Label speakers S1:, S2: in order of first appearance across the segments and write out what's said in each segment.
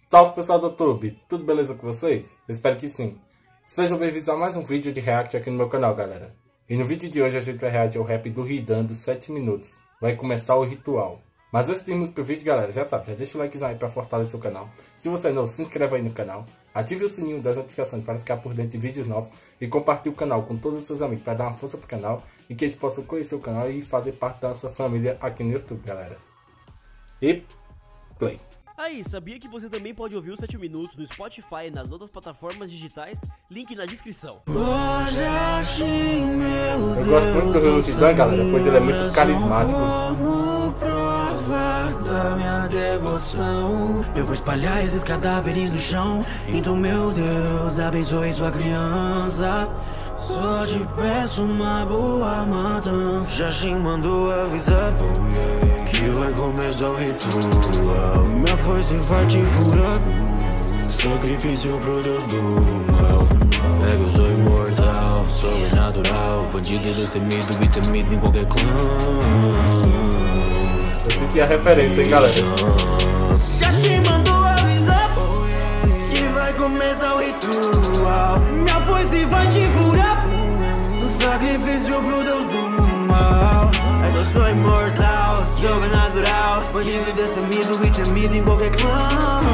S1: Salve pessoal do YouTube, tudo beleza com vocês? Eu espero que sim. Sejam bem-vindos a mais um vídeo de react aqui no meu canal, galera. E no vídeo de hoje a gente vai reagir ao rap do Ridan dos 7 minutos. Vai começar o ritual. Mas antes de irmos pro vídeo, galera, já sabe, já deixa o likezão aí pra fortalecer o canal. Se você é novo, se inscreva aí no canal. Ative o sininho das notificações para ficar por dentro de vídeos novos. E compartilhe o canal com todos os seus amigos para dar uma força pro canal. E que eles possam conhecer o canal e fazer parte da nossa família aqui no YouTube, galera. E play.
S2: Aí, sabia que você também pode ouvir os 7 minutos no Spotify e nas outras plataformas digitais? Link na descrição.
S1: Eu gosto muito do Ridan, galera, pois ele é muito carismático.
S3: Da minha devoção, eu vou espalhar esses cadáveres no chão. Então, meu Deus, abençoe sua criança. Só te peço uma boa matança. Jashin mandou avisar que vai começar o ritual. Minha força vai te furar. Sacrifício pro Deus do mal. É que eu sou imortal, sobrenatural, bandido destemido e temido em qualquer clã.
S1: Eu senti a referência, hein, galera.
S3: Jashin mandou avisar que vai começar o ritual. Minha foice vai te furar. Sacrifício pro Deus do mal. É que eu sou imortal, sobrenatural, bandido destemido e temido em qualquer clã.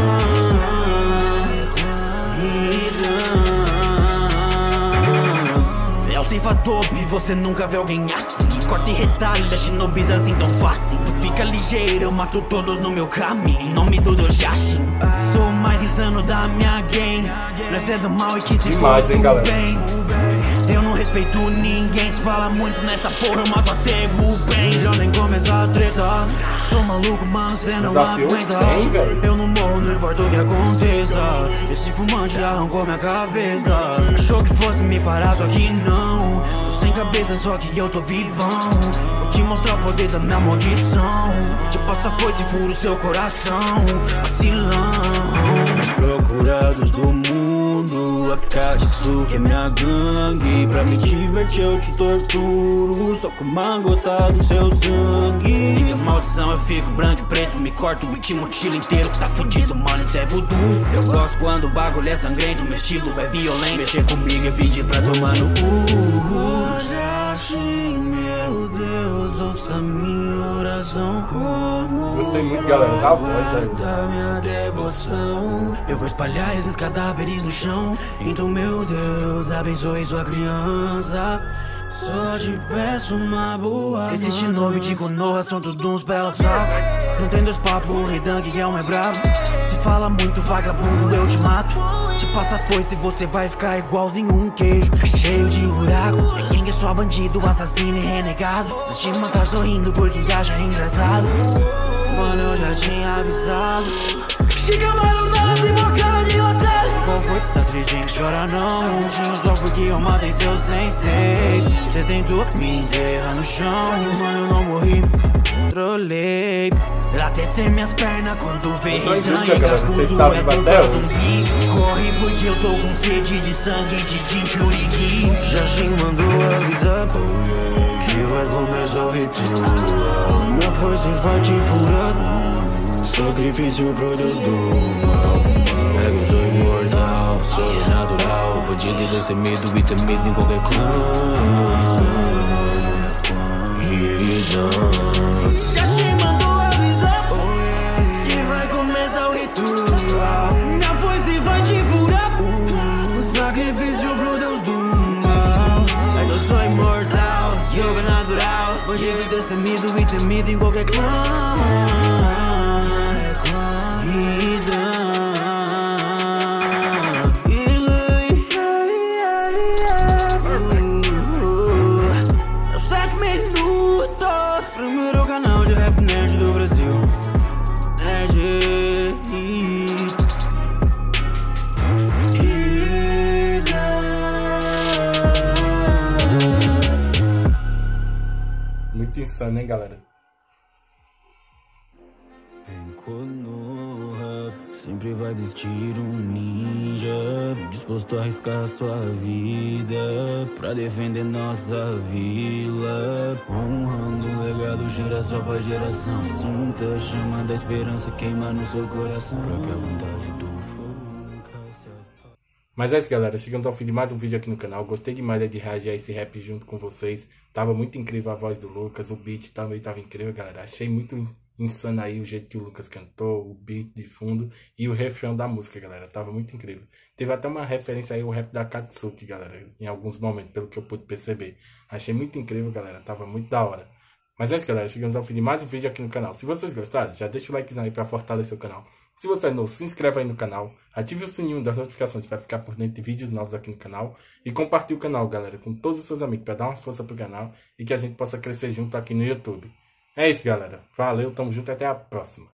S3: É o ceifador e você nunca vê alguém assim. Corta e retalha, shinobis assim tão fácil. Tu fica ligeiro, eu mato todos no meu caminho. Em nome do Deus Jashin, sou o mais insano da minha gang. Nós é do mal e que se for do bem. Eu não respeito ninguém, se fala muito nessa porra, eu mato até o bem. Melhor nem começar a treta. Sou maluco, mano, cê não aguenta. Eu não morro, não importa o que aconteça. Esse fumante arrancou minha cabeça. Achou que fosse me parar, só que não. Tô sem cabeça, só que eu tô vivão. Vou te mostrar o poder da minha maldição. Te passa foice e furo seu coração. Vacilão. Os procurados do mundo, a Katsuki é minha gangue. Pra me divertir eu te torturo, só com uma gota do seu sangue. Liga a maldição, eu fico branco e preto, me corto o te mutilo inteiro. Tá fudido, mano, isso é voodoo. Eu gosto quando o bagulho é sangrento, meu estilo é violento. Mexer comigo é pedir pra tomar no cu. Jashin, meu Deus, ouça minha oração. Como
S1: gostei muito, galera, da voz aí.
S3: Da minha devoção, eu vou espalhar esses cadáveres no chão. Então, meu Deus, abençoe sua criança. Só te peço uma boa. Esse shinobi de Konoha são todos uns bela saco. Não tem dois papos, o Ridan que é o mais bravo. Se fala muito vagabundo, eu te mato. Te passa foice e você vai ficar igualzinho um queijo cheio de buraco. É quem é só bandido, assassino e renegado. Mas te matar sorrindo porque acha engraçado. Mano, eu já tinha avisado. Chega, mano, nada tem uma cara de otário. Qual foi? Tá triste, hein? Chora não. Tinha só porque eu matei seu sensei. Cê tentou me enterrar no chão. Mano, eu não morri, trolei. Até tem minhas pernas quando vê Ridan e Kakuzu é todo zumbi. Corre porque eu tô com sede de sangue de Jinchuriki. Jashin mandou avisar que vai começar o ritual. Minha força vai te furar. Sacrifício pro Deus do mal. É que eu sou imortal, sobrenatural, bandido destemido e temido em qualquer clã. Jashin mandou avisar que vai começar o ritual. Minha foice vai te furar. Sacrifício pro Deus do mal. É que eu sou imortal, sobrenatural, bandido destemido e temido em qualquer clã. Primeiro canal de rap nerd do Brasil. Nerd Hits.
S1: Muito insano, hein, galera?
S3: Em Konoha, Sempre vai existir um ninja disposto a arriscar sua vida pra defender nossa vila, honrando o legado geração pra geração. Sinta a chama da esperança queimar no seu coração, pra que a vontade do fogo nunca se apague.
S1: Mas é isso, galera, chegamos ao fim de mais um vídeo aqui no canal. Gostei demais de reagir a esse rap junto com vocês. Tava muito incrível a voz do Lucas, o beat também tava incrível, galera. Achei muito insano aí o jeito que o Lucas cantou, o beat de fundo e o refrão da música, galera. Tava muito incrível. Teve até uma referência aí ao rap da Katsuki, galera, em alguns momentos, pelo que eu pude perceber. Achei muito incrível, galera. Tava muito da hora. Mas é isso, galera. Chegamos ao fim de mais um vídeo aqui no canal. Se vocês gostaram, já deixa o likezão aí pra fortalecer o canal. Se você é novo, se inscreve aí no canal. Ative o sininho das notificações para ficar por dentro de vídeos novos aqui no canal. E compartilhe o canal, galera, com todos os seus amigos para dar uma força pro canal e que a gente possa crescer junto aqui no YouTube. É isso, galera. Valeu, tamo junto, até a próxima.